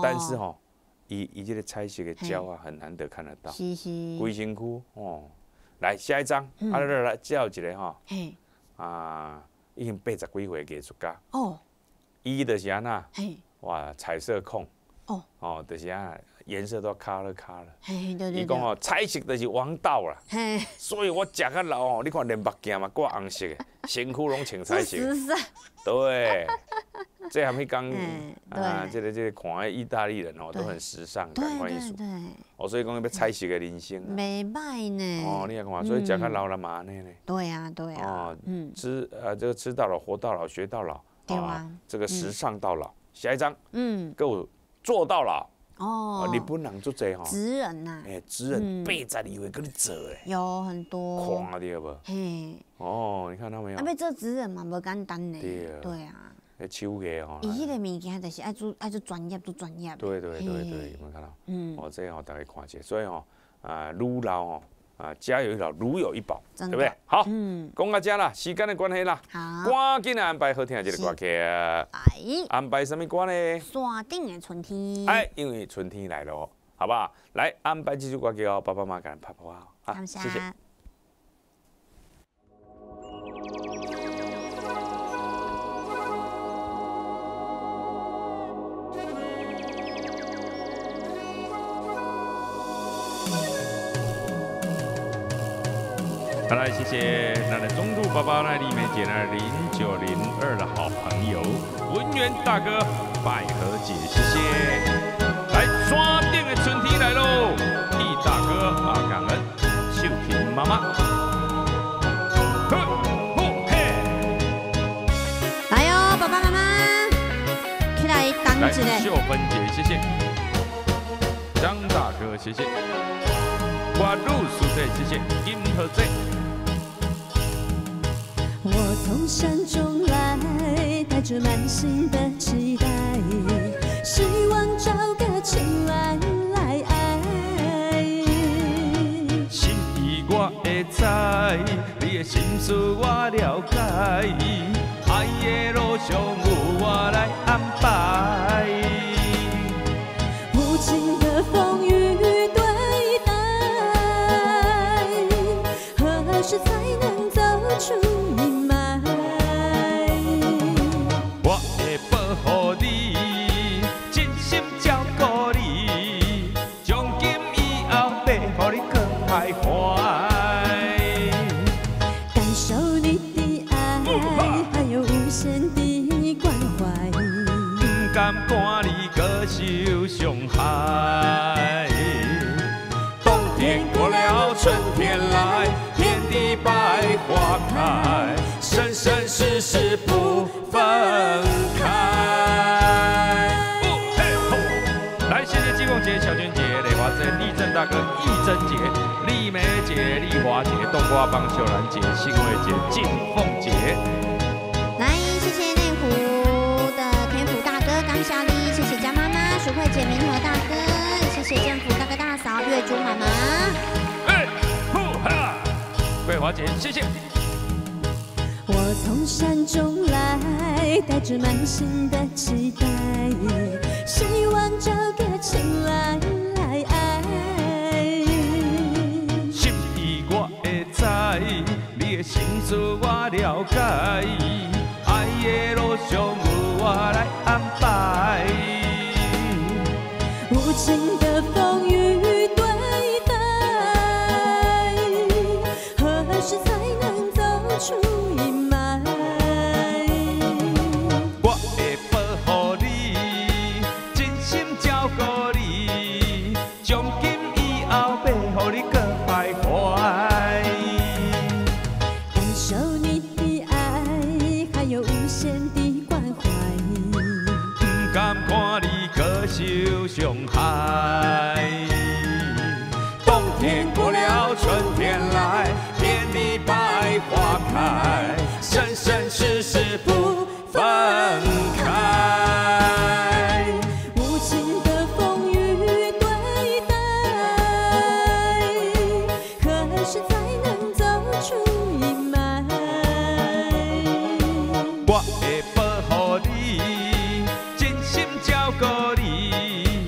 但是吼，伊这个彩色的鸟啊，很难得看得到。 是是。 规身躯哦，来下一张，来，这有一个吼，已经80几岁的艺术家。哦。伊就是安那，哇，彩色控。哦，就是啊，颜色都卡了。 嘿，对。 伊讲哦，彩色就是王道啦。嘿。所以我食较老哦，你看连目镜嘛，挂红色的，身躯拢穿彩色。对。这还没讲这个看的意大利人哦，都很时尚，感官艺术。对。哦，所以讲要彩色的人生。 袂歹呢。 哦，你来看，所以食较老了嘛呢？ 对啊。 哦，这个吃到老，活到老，学到老。对啊。这个时尚到老。下一张。够。做到老哦，日本人做这吼， 职人呐， 职人80岁跟你做诶， 有很多， 看到无？嘿，哦，你看到没有？ 要做职人嘛，无简单呢。对啊， 手艺吼， 伊迄个物件就是爱做专业，做专业。 对，有没有看到？哦，这吼大家看一下，所以吼愈老吼。家有一老，如有一宝，对不对？好，讲到这啦，时间的关系啦，赶紧来安排好听的这个歌曲。安排什么歌呢？ 山顶的春天。 因为春天来了，好不好？来安排这首歌曲哦，爸爸妈妈给人拍拍好，谢谢。好来，谢谢那的中路爸爸那里面姐那0902的好朋友文源大哥百合姐，谢谢。来，山顶的春天来喽，易大哥感恩秀萍妈妈。 来哟，爸爸妈妈，起来当一下。 秀芬姐，谢谢。张大哥，谢谢。花露苏姐，谢谢。金河姐。 我从山中来，带着满心的期待，希望找个情来爱。 心意我会知，你的心思我了解，爱的路上有我来安排。 无情的风雨对待，何时才能走出？ 伤害，冬天过了，春天来，遍地百花开，生生世世不分开。来，谢谢季凤姐、小娟姐、雷华珍、丽珍大哥、义珍姐、丽梅姐、丽华姐、冬瓜帮、秀兰姐、欣慰姐、静凤姐。 来，谢谢内湖的田府大哥刚夏丽，谢谢江妈妈。淑慧姐、明和大哥，谢谢政府大哥大嫂、月珠妈妈。 桂华姐，谢谢。 我从山中来，带着满心的期待，希望找个情来爱。 心意我会知，你的心思我了解，爱的路上有我来安排。 无情的风雨对待，何时才能走出阴霾？ 我会保护你，真心照顾你，从今以后要予你更徘徊。 感受你的爱，还有无限的关怀。 不敢看你搁受伤害。冬天过了，春天来，遍地百花开，生生世世不分开。 无情的风雨对待，何时才能走出阴霾？ 我会保护你，真心照顾你，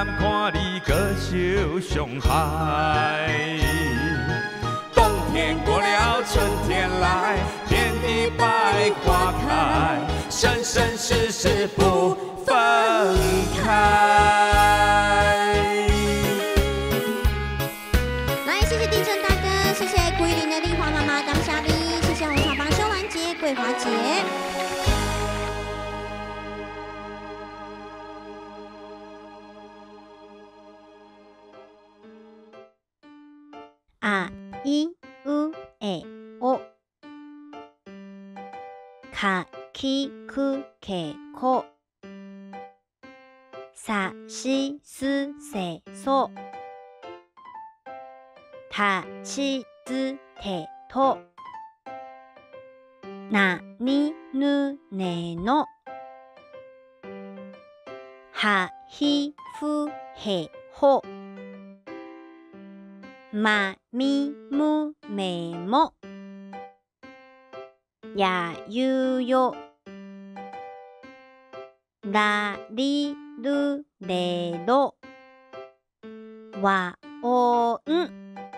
敢看你搁受伤害。冬天过了，春天来，遍地百花开，生生世世不分开。 来，谢谢地震大哥，谢谢桂林的丽华妈妈，感谢你，谢谢红草帮修兰姐、桂华姐。あいうえおかきくけこさしすせそたちつてとなにぬねのはひふへほまみむめもやゆよらりるれろわおん。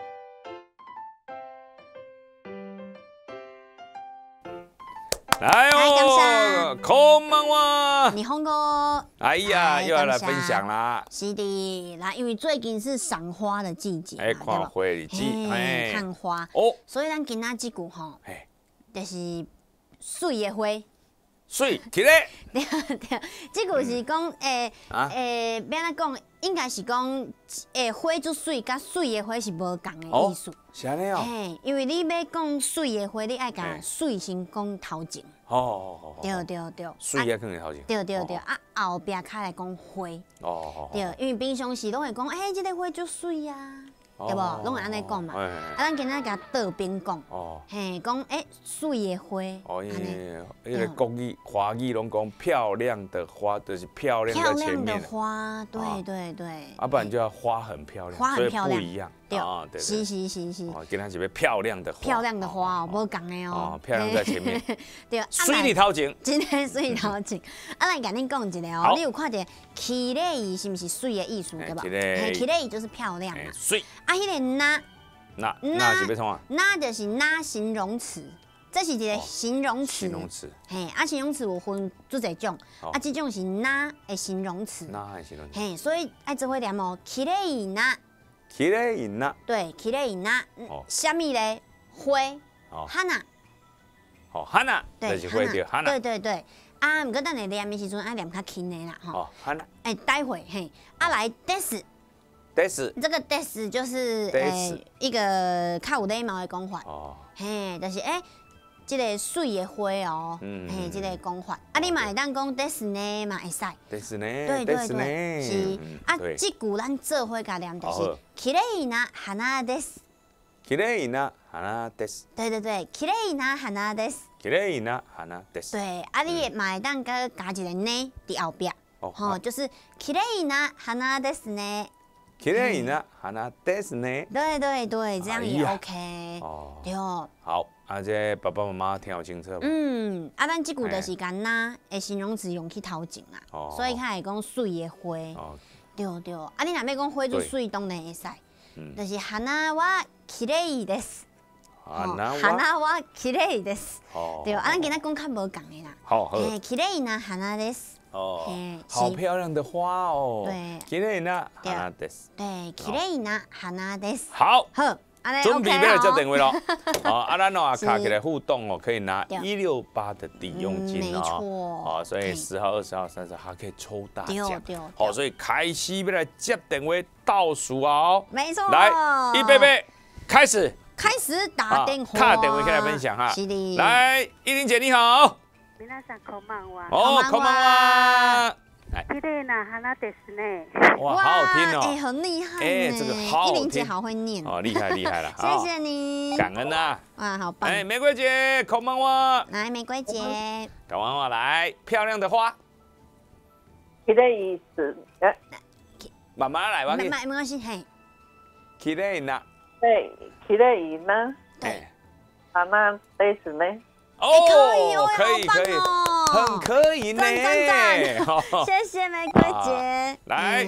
来哦，こんばんは。 日本語， 哎呀，又要来分享啦。 是的，来，因为最近是赏花的季节嘛， 看花日子， 看花哦， 所以咱今仔这句吼，就是水的花。 水，起来。 对对，这句是讲要安讲，应该是讲花做水，甲水的花是无共的意思。 是安尼哦。 因为你要讲水的花，你爱甲水先讲头前。 哦， 对对对。 水也放头前。 对对对，啊后壁开来讲花。 哦。 对，因为平常时拢会讲，这个花足水啊。对无？拢会安尼讲嘛。咱今仔甲倒边讲，讲水的花。 哦，因为国语、华语拢讲漂亮的花，就是漂亮在前面。 漂亮的花，对对对。 啊，不然就要花很漂亮， 花很漂亮， 不一样。 对，是。 哦，今仔是要漂亮的花。 漂亮的花哦，无共的哦。 漂亮在前面。 对， 水里头前。 真的水里头前。来甲恁讲一个哦，你有看到“きれい”是不是水的意思对吧？きれい就是漂亮嘛。 水。 啊，迄个那是要创啊？ 那就是那形容词，这是一个形容词。 形容词。 形容词有分做一种，这种是那的形容词。 那的形容词。 所以爱做伙念哦，きれいな。 きれいな。 对，きれいな。什么嘞？花。花。 花。就是花叫花。 对对对。啊，不过等下念的时阵爱念较轻的啦， 吼。花。 待会来です。这个 des 就是一个较有礼貌的讲法，就是这个水的花哦，这个讲法，你嘛会当讲 des 呢嘛会使， des 呢， 对对对，是这句咱做伙甲念就是きれいな花です， きれいな花です， 对对对，きれいな花です， きれいな花です， 对，你嘛会当加一个呢伫后壁，就是きれいな花ですね。 きれいな花ですね。 对对对，这样也 OK。对。 好，这爸爸妈妈听好清楚。 咱这句就是干那的形容词用去头前啦，所以较会讲水的花。对对。你若要讲花做水，当然会使。就是花はきれいです。花はきれいです。对，咱今仔讲较无共的啦。 好。 きれいな花です。 好漂亮的花哦。 对。 きれいな花です。 对，きれいな花です。 好。准备要来接电话咯。咱卡起来互动哦，可以拿168的抵用金哦。所以10号、20号、30号可以抽大奖。所以开始要来接电话倒数哦。 没错。 来，预备，开始。 开始打电话。 卡电话可以来分享哈。 是的。 来，依琳姐你好。 皆さんこんばんは。 こんばんは。 綺麗な花ですね。 哇，好好听哦。 很厉害。 这个好好听。 依琳姐好会念。 厉害了。 谢谢你。 感恩呐。 哇，好棒。 玫瑰姐，こんばんは。 来，玫瑰姐。 こんばんは，来，漂亮的花。 綺麗です。 慢慢来吧。 没关系，嘿。 綺麗な。 对，綺麗な。 对。 花ですね。 可以，很可以呢。 赞，谢谢玫瑰姐。 来，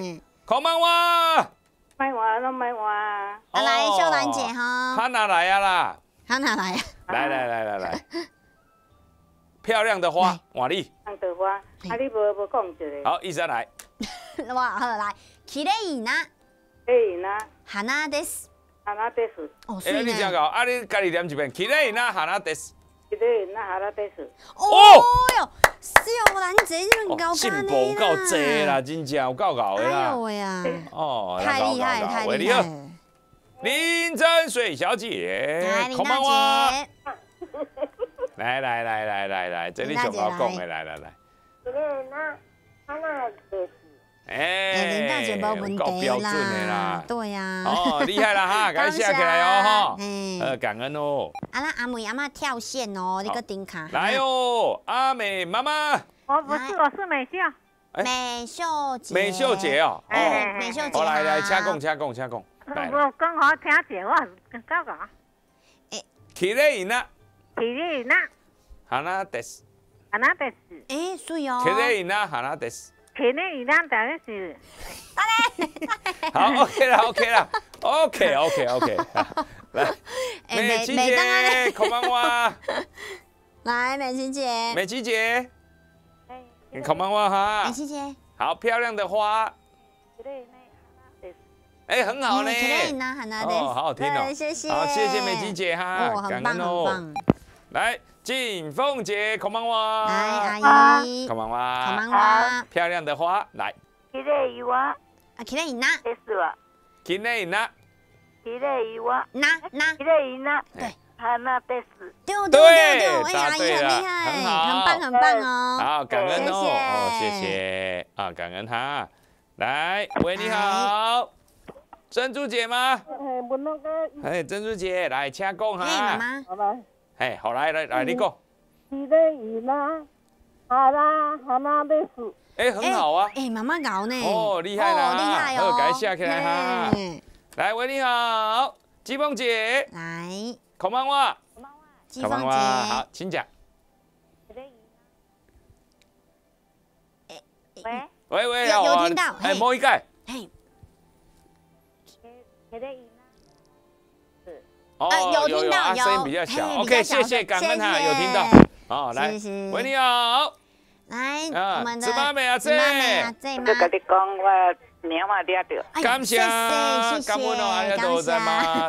孔曼哇， 卖话都卖话。 啊，来，秀兰姐哈， 他哪来啊啦？ 他哪来啊？ 来，漂亮的花，换你。 红豆花，啊，你无讲一个。 好，一三来。 哇，好来，綺麗いな花です。 花です。 哦， 哎，你真搞，啊，你家己念一遍，綺麗な花です。 綺麗な花です。 哦哟，秀兰姐你们高进干步够济啦，真正有够搞的哎啦呦。喂呀， 哦， 太厉害，太厉害。 林真水小姐来，，林孔曼大哇。 姐， 来，这里上好讲的，来。 綺麗な花です。 哎，林大姐没问题够标准的啦。 对呀。 哦，厉害啦哈，赶紧下起来哦哈。 哎， 感恩哦。 啊，咱阿妹阿妈跳线哦，你个顶卡。 来哦，阿美妈妈。 我不是，我是美秀。 美秀姐。 美秀姐哦。 哎，美秀姐。 好，来，请讲。来。 我讲好听者，我讲讲。 綺麗な綺麗な花です。 花です。 哎，水哦。 綺麗な花です。 綺麗な花です。 好，OK 啦，OK。来，美琪姐，孔曼哇。 来，美琪姐。 美琪姐，孔曼哇哈美。琪姐。 好漂亮的花。哎，很好呢。哦，好好听哦。 谢谢。 好，谢谢美琪姐哈， 哦，很棒，很棒。 来，静凤姐，孔曼哇。 来，阿姨。 孔曼哇。 孔曼哇。 漂亮的花，来。 綺麗は。 あ、綺麗な。 ですわ。 綺麗な。 綺麗は。 な。 綺麗な。 对。 花です。 对， 对， 哎，阿姨很厉害， 很好， 很棒哦。 好，感恩哦， 谢谢啊，感恩哈。来，喂，你好，珍珠姐吗？ 我那个。 哎，珍珠姐，来，请讲哈。 哎，妈妈。 好来。 哎，好来，你讲。 綺麗な花です。 哎，很好啊。 哎，妈妈搞呢。 哦，厉害啦， 厉害哦。 好，赶紧下起来哈。来，喂，你好，季凤姐。 来。 孔曼哇。 季凤姐。 好，請講。喂， 有聽到？ 哎，摸一蓋。 嘿。 哦， 有聽到， 聲音比較小。OK， 謝謝，感恩哈，有聽到。好，來，喂，你好。 來，我們的芝麻妹阿姐。 我就跟你講，我名話抓到。 感謝，感恩哦，ありがとうございます。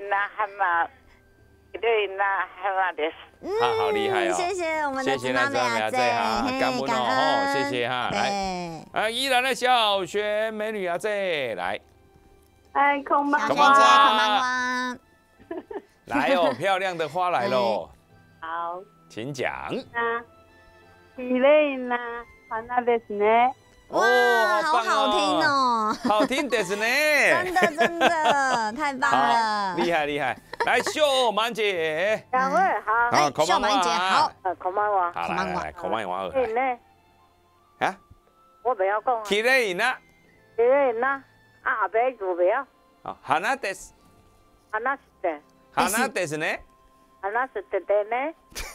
好厲害哦！ 謝謝我們的芝麻妹阿姐哈，感恩哦，謝謝哈，來，宜蘭的小學美女阿姐來。 哎，孔曼哇，孔曼哇， 來哦，漂亮的花來嘍。 好， 請講。 綺麗な花ですね。 哇，好好聽哦！ 好聽ですね。 真的，太棒了！ 厲害！來，秀曼姐。 兩位好。 秀曼姐好。 孔曼哇。 好，來，孔曼哇。 綺麗。 啊？ 我不要講。 綺麗な。 綺麗な。啊，不要。 花です。 花して。 花ですね。 花しててね。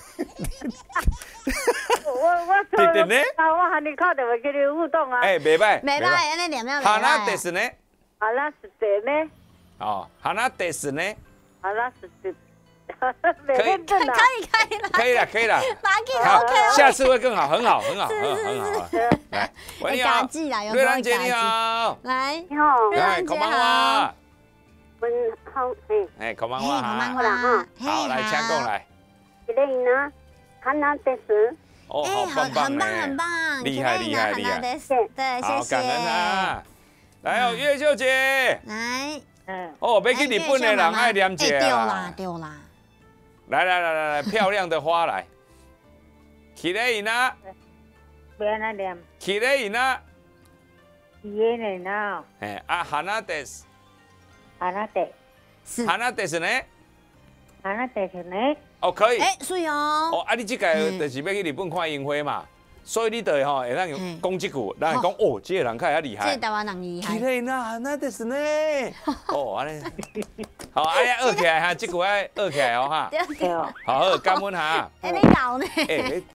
我喊你靠的，我跟你互動啊。 哎，袂歹， 袂歹，安尼念了袂歹。 花ですね。 花してね。 哦，花ですね。 花して。 可以了。 好，下次会更好，很好。来，喂，你好，瑞兰姐你好。 来， 你好。 哎，孔曼哇。 好， 哎，孔曼哇。好，来，请讲来。 綺麗な花です。 哦，好棒， 很棒， 厉害！ 對， 好， 謝謝。 感恩啊！來哦，月秀姐。 來。 哦，要去日本的人愛念一下啊。 對啦。 來，漂亮的花來。綺麗な。 不要那念。 綺麗な。 綺麗な。 哎，啊，花です。 花です。 花ですね。 花ですね。 哦，可以。 哎，水哦。 哦，啊，你这个就是要去日本看樱花嘛，所以你就吼会当讲这句，咱会讲哦，这个人较厉害。 这台湾人厉害。 綺麗な花ですね。哦，安尼。好，哎呀，学起来哈，这句爱学起来哦哈。 对。 好，感恩哈。 哎，你搞呢？